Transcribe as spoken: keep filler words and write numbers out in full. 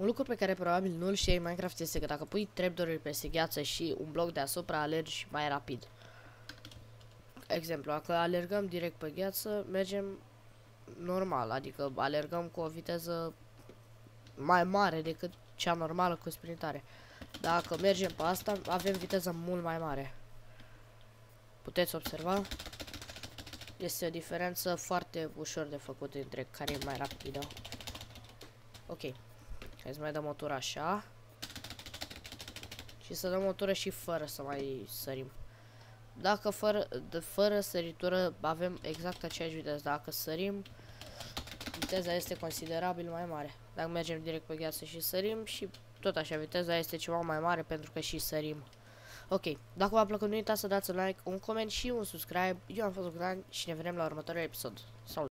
Un lucru pe care probabil nu-l știi în Minecraft este că dacă pui trapdoor-uri peste gheață și un bloc deasupra, alergi mai rapid. Exemplu, dacă alergăm direct pe gheață, mergem normal, adică alergăm cu o viteză mai mare decât cea normală cu sprintare. Dacă mergem pe asta, avem viteză mult mai mare. Puteți observa? Este o diferență foarte ușor de făcut între care e mai rapidă. Ok. Hai să mai dăm o tură așa. Și să dăm o tură și fără să mai sărim. Dacă fără, de, fără săritură avem exact aceeași viteză. Dacă sărim, viteza este considerabil mai mare. Dacă mergem direct pe gheață și sărim, și tot așa, viteza este ceva mai mare pentru că și sărim. Ok, dacă v-a plăcut, nu uitați să dați un like, un coment și un subscribe. Eu am fost Bogdan și ne vedem la următorul episod. Salut!